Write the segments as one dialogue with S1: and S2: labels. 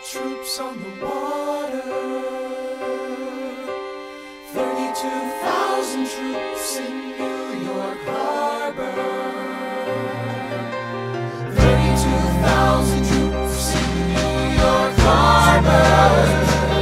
S1: troops on the water, 32,000 troops in New York Harbor, 32,000 troops in New York Harbor.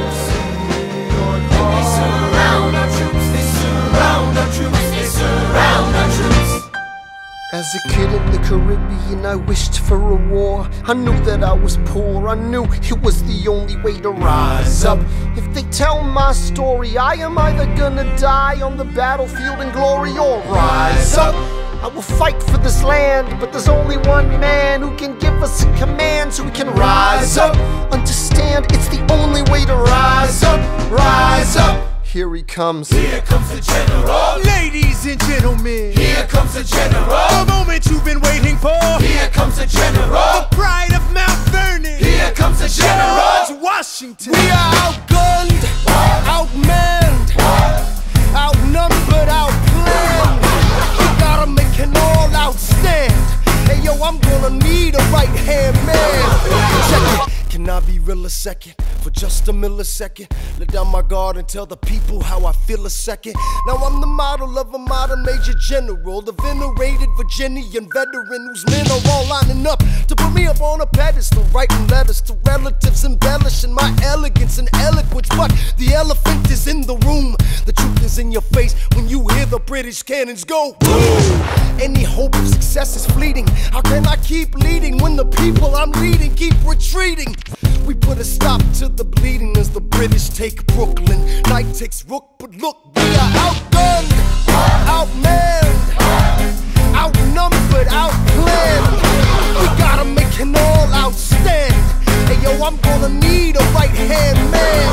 S1: And they surround our troops, they surround our troops, they surround our troops.
S2: As a kid in the Caribbean, I wished for a war. I knew that I was poor, I knew it was the only way to rise up. If they tell my story, I am either gonna die on the battlefield in glory or rise up. I will fight for this land, but there's only one man who can give us a command so we can rise up. Understand, it's the only way to rise up, rise up. Here he comes.
S1: Here comes the general.
S3: Ladies and gentlemen,
S1: Here comes the general.
S3: the moment you've been waiting for.
S1: Here comes the general.
S3: The pride of Mount Vernon.
S1: Here comes the general.
S3: George Washington.
S2: We are outgunned, outmanned, outnumbered, outplanned. We gotta make an all-out stand. Hey yo, I'm gonna need a right-hand man. Check it. Can I be real a second? For just a millisecond, let down my guard and tell the people how I feel a second. Now I'm the model of a modern major general, the venerated Virginian veteran whose men are all lining up to put me up on a pedestal, writing letters to relatives, embellishing my elegance and eloquence. But the elephant is in the room, the truth is in your face when you hear the British cannons go boom. Any hope of success is fleeting. How can I keep leading when the people I'm leading keep retreating? We put a stop to the bleeding as the British take Brooklyn. Night takes Rook, but look, we are outgunned, outmanned, outnumbered, outplanned. We gotta make an all-out stand. Hey yo, I'm gonna need a right-hand man.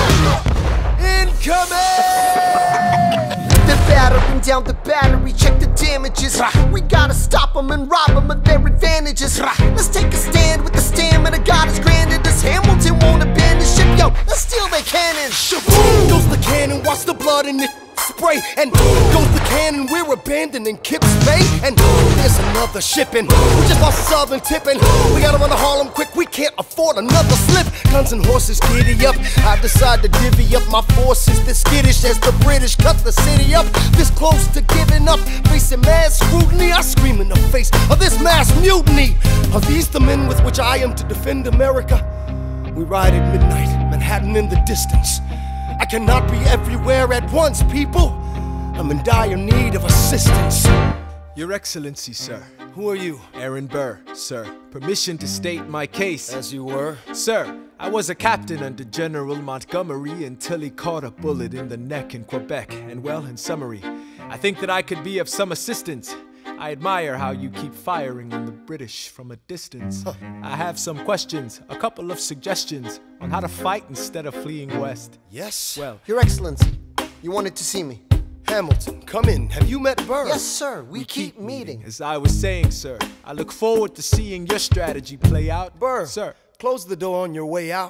S2: Incoming! They're battering down the battery, check the damages. We gotta stop them and rob them of their advantages. Let's take a stand with the stamina God has granted us. Hamilton won't abandon ship, yo, let's steal their cannons. Shaboom! Goes the cannon, watch the blood in it spray. And goes the cannon, we're abandoning Kips Bay. And there's another shipping, we just lost Southern tipping. We gotta run to Harlem quick, we can't afford another slip. Guns and horses giddy up, I decide to divvy up my forces this skittish as the British cut the city up. This close to giving up, facing mass scrutiny, I scream in the face of this mass mutiny. Are these the men with which I am to defend America? We ride at midnight, Manhattan in the distance. I cannot be everywhere at once, people. I'm in dire need of assistance.
S3: Your Excellency, sir.
S2: Who are you?
S3: Aaron Burr, sir. Permission to state my case.
S2: As you were.
S3: Sir, I was a captain under General Montgomery until he caught a bullet in the neck in Quebec. And well, in summary, I think that I could be of some assistance. I admire how you keep firing on the British from a distance. I have some questions, a couple of suggestions on how to fight instead of fleeing west.
S2: Yes?
S3: Well,
S2: Your Excellency, you wanted to see me. Hamilton, come in. Have you met Burr? Yes, sir. We keep meeting.
S3: as I was saying, sir, I look forward to seeing your strategy play out.
S2: Burr,
S3: Sir.
S2: close the door on your way out.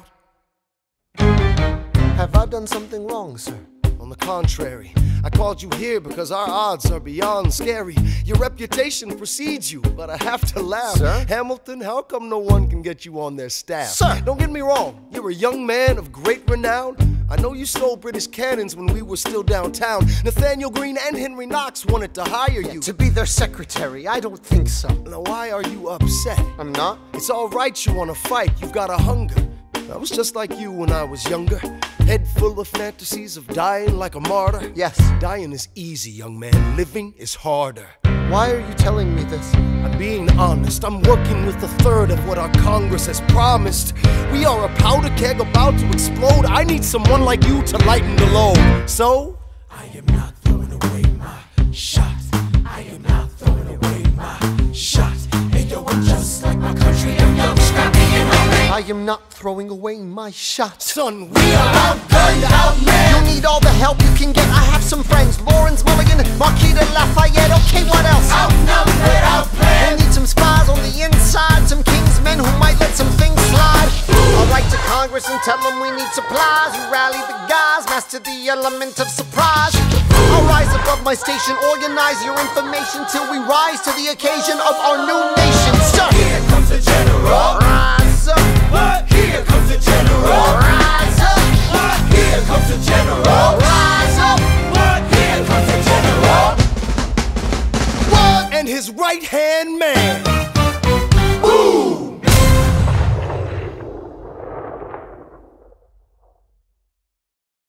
S2: Have I done something wrong, sir? On the contrary, I called you here because our odds are beyond scary. Your reputation precedes you, but I have to laugh. Sir? Hamilton, how come no one can get you on their staff? Sir! Don't get me wrong, you're a young man of great renown. I know you stole British cannons when we were still downtown. Nathaniel Greene and Henry Knox wanted to hire you. To be their secretary, I don't think so. Now why are you upset? I'm not. It's all right you want to fight, you've got a hunger. I was just like you when I was younger. Head full of fantasies of dying like a martyr. Yes. Dying is easy, young man. Living is harder. Why are you telling me this? I'm being honest. I'm working with a third of what our Congress has promised. We are a powder keg about to explode. I need someone like you to lighten the load. So?
S1: I am not throwing away my shot. I am not throwing away my shot. Hey yo, I'm just like my country. I'm young, scrappy, and hungry.
S2: I am not throwing away my shot. Son,
S1: We are outgunned, outmanned.
S2: you'll need all the help you can get. I have some friends. Lawrence Mulligan, Marquis de Lafayette. Okay, what else?
S1: Outnumbered, outplanned.
S2: We'll need some spies on the inside. Some kingsmen who might let some things slide. I'll write to Congress and tell them we need supplies. You rally the guys, master the element of surprise. I'll rise above my station, organize your information till we rise to the occasion of our new nation. Sir,
S1: Here comes the general.
S2: rise up.
S1: What? Here comes the general.
S2: his right hand man.